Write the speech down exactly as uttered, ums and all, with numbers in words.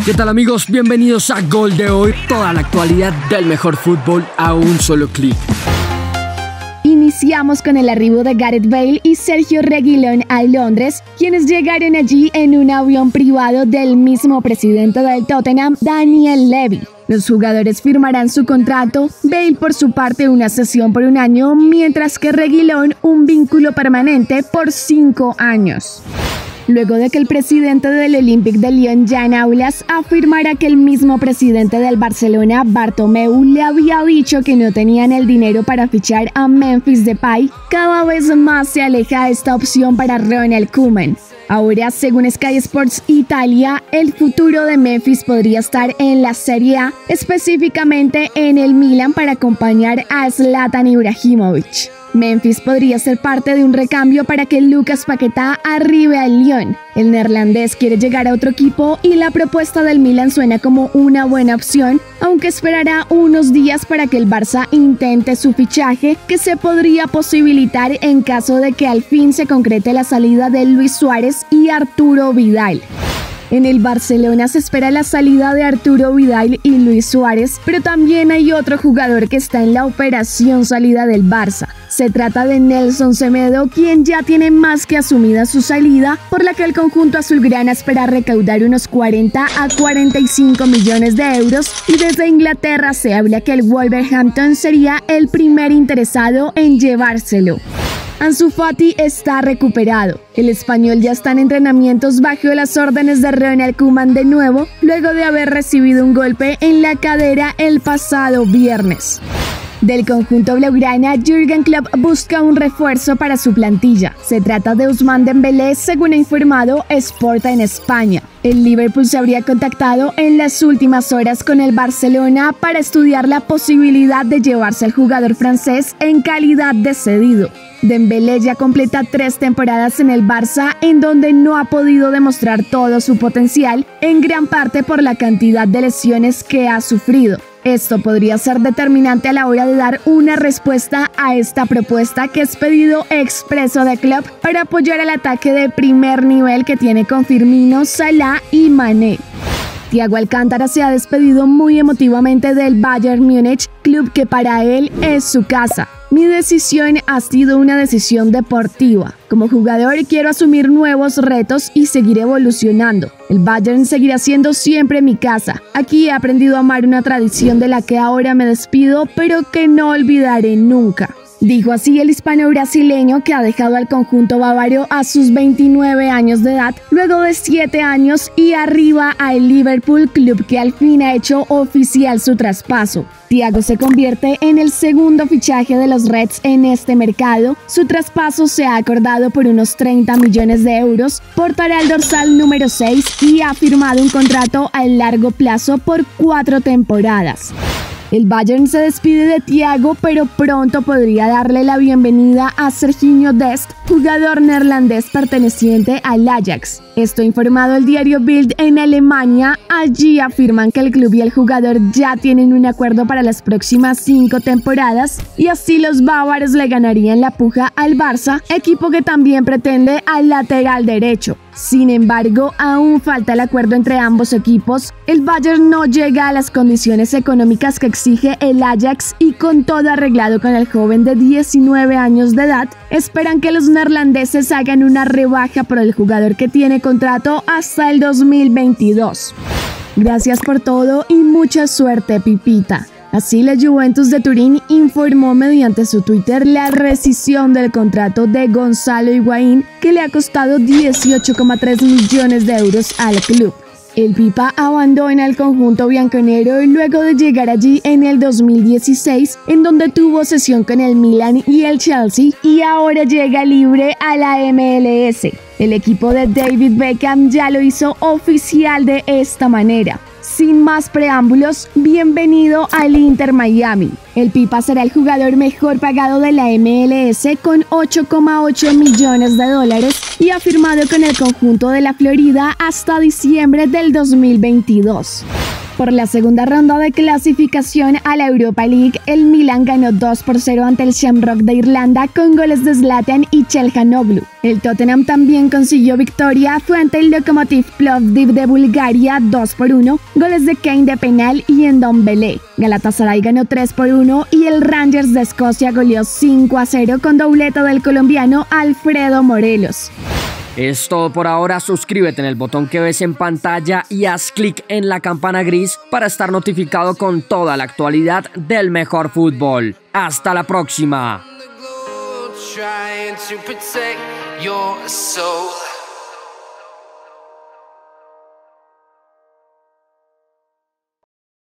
¿Qué tal, amigos? Bienvenidos a Gol de Hoy, toda la actualidad del mejor fútbol a un solo clic. Iniciamos con el arribo de Gareth Bale y Sergio Reguilón a Londres, quienes llegaron allí en un avión privado del mismo presidente del Tottenham, Daniel Levy. Los jugadores firmarán su contrato, Bale por su parte una cesión por un año, mientras que Reguilón un vínculo permanente por cinco años. Luego de que el presidente del Olympique de Lyon, Jean Aulas, afirmara que el mismo presidente del Barcelona, Bartomeu, le había dicho que no tenían el dinero para fichar a Memphis Depay, cada vez más se aleja esta opción para Ronald Koeman. Ahora, según Sky Sports Italia, el futuro de Memphis podría estar en la Serie A, específicamente en el Milan para acompañar a Zlatan Ibrahimovic. Memphis podría ser parte de un recambio para que Lucas Paquetá arribe al Lyon. El neerlandés quiere llegar a otro equipo y la propuesta del Milan suena como una buena opción, aunque esperará unos días para que el Barça intente su fichaje, que se podría posibilitar en caso de que al fin se concrete la salida de Luis Suárez y Arturo Vidal. En el Barcelona se espera la salida de Arturo Vidal y Luis Suárez, pero también hay otro jugador que está en la operación salida del Barça. Se trata de Nelson Semedo, quien ya tiene más que asumida su salida, por la que el conjunto azulgrana espera recaudar unos cuarenta a cuarenta y cinco millones de euros, y desde Inglaterra se habla que el Wolverhampton sería el primer interesado en llevárselo. Ansu Fati está recuperado. El español ya está en entrenamientos bajo las órdenes de Ronald Koeman de nuevo, luego de haber recibido un golpe en la cadera el pasado viernes. Del conjunto blaugrana, Jürgen Klopp busca un refuerzo para su plantilla. Se trata de Ousmane Dembélé, según ha informado Sport en España. El Liverpool se habría contactado en las últimas horas con el Barcelona para estudiar la posibilidad de llevarse al jugador francés en calidad de cedido. Dembélé ya completa tres temporadas en el Barça, en donde no ha podido demostrar todo su potencial, en gran parte por la cantidad de lesiones que ha sufrido. Esto podría ser determinante a la hora de dar una respuesta a esta propuesta, que es pedido expreso de Klopp para apoyar al ataque de primer nivel que tiene con Firmino, Salah y Mané. Thiago Alcántara se ha despedido muy emotivamente del Bayern Múnich, club que para él es su casa. Mi decisión ha sido una decisión deportiva. Como jugador quiero asumir nuevos retos y seguir evolucionando. El Bayern seguirá siendo siempre mi casa. Aquí he aprendido a amar una tradición de la que ahora me despido, pero que no olvidaré nunca. Dijo así el hispano-brasileño, que ha dejado al conjunto bávaro a sus veintinueve años de edad, luego de siete años y arriba al Liverpool, club que al fin ha hecho oficial su traspaso. Thiago se convierte en el segundo fichaje de los Reds en este mercado. Su traspaso se ha acordado por unos treinta millones de euros, portará el dorsal número seis y ha firmado un contrato a largo plazo por cuatro temporadas. El Bayern se despide de Thiago, pero pronto podría darle la bienvenida a Serginho Dest, jugador neerlandés perteneciente al Ajax. Esto ha informado el diario Bild en Alemania. Allí afirman que el club y el jugador ya tienen un acuerdo para las próximas cinco temporadas, y así los bávaros le ganarían la puja al Barça, equipo que también pretende al lateral derecho. Sin embargo, aún falta el acuerdo entre ambos equipos. El Bayern no llega a las condiciones económicas que exige el Ajax, y con todo arreglado con el joven de diecinueve años de edad, esperan que los neerlandeses hagan una rebaja por el jugador, que tiene contrato hasta el dos mil veintidós. Gracias por todo y mucha suerte, Pipita. Así, la Juventus de Turín informó mediante su Twitter la rescisión del contrato de Gonzalo Higuaín, que le ha costado dieciocho coma tres millones de euros al club. El Pipa abandona el conjunto bianconero luego de llegar allí en el dos mil dieciséis, en donde tuvo sesión con el Milan y el Chelsea, y ahora llega libre a la M L S. El equipo de David Beckham ya lo hizo oficial de esta manera. Sin más preámbulos, bienvenido al Inter Miami. El Pipa será el jugador mejor pagado de la M L S con ocho coma ocho millones de dólares y ha firmado con el conjunto de la Florida hasta diciembre del dos mil veintidós. Por la segunda ronda de clasificación a la Europa League, el Milan ganó dos por cero ante el Shamrock de Irlanda con goles de Zlatan y Çalhanoğlu. El Tottenham también consiguió victoria frente al Lokomotiv Plovdiv de Bulgaria dos por uno, goles de Kane de penal y Ndombele. Galatasaray ganó tres por uno y el Rangers de Escocia goleó cinco a cero con doblete del colombiano Alfredo Morelos. Es todo por ahora, suscríbete en el botón que ves en pantalla y haz clic en la campana gris para estar notificado con toda la actualidad del mejor fútbol. ¡Hasta la próxima!